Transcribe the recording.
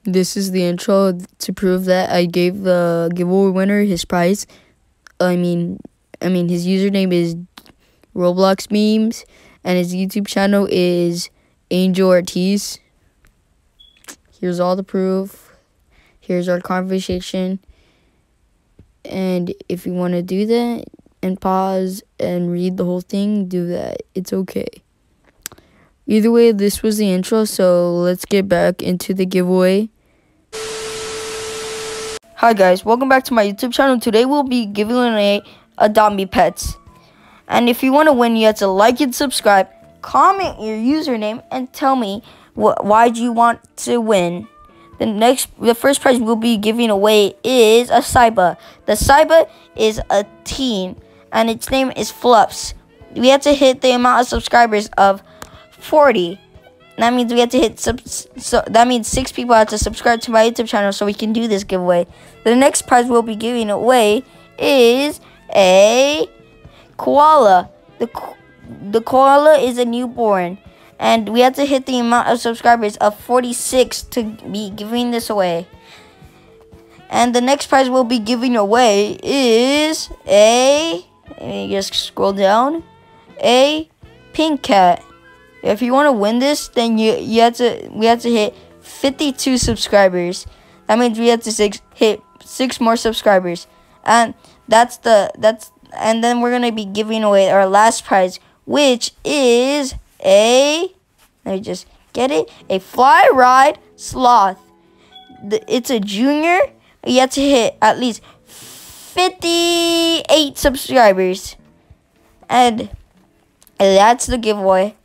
This is the intro to prove that I gave the giveaway winner his prize. I mean, his username is Roblox Memes, and his YouTube channel is Angel Ortiz. Here's all the proof. Here's our conversation. And if you want to do that and pause and read the whole thing, do that. It's okay. Either way, this was the intro, so let's get back into the giveaway. Hi guys, welcome back to my YouTube channel. Today we'll be giving away Adopt Me Pets. And if you want to win, you have to like and subscribe, comment your username, and tell me why do you want to win. The first prize we'll be giving away is a Saiba. The Saiba is a teen, and its name is Fluffs. We have to hit the amount of subscribers of 40. That means we have to hit that means 6 people have to subscribe to my YouTube channel so we can do this giveaway. The next prize we'll be giving away is a koala. The koala is a newborn, and we have to hit the amount of subscribers of 46 to be giving this away. And the next prize we'll be giving away is let me just scroll down, a pink cat. If you want to win this, then we have to hit 52 subscribers. That means we have to hit 6 more subscribers, and and then we're gonna be giving away our last prize, which is let me just get it, a Fly Ride Sloth. It's a junior. You have to hit at least 58 subscribers, and that's the giveaway.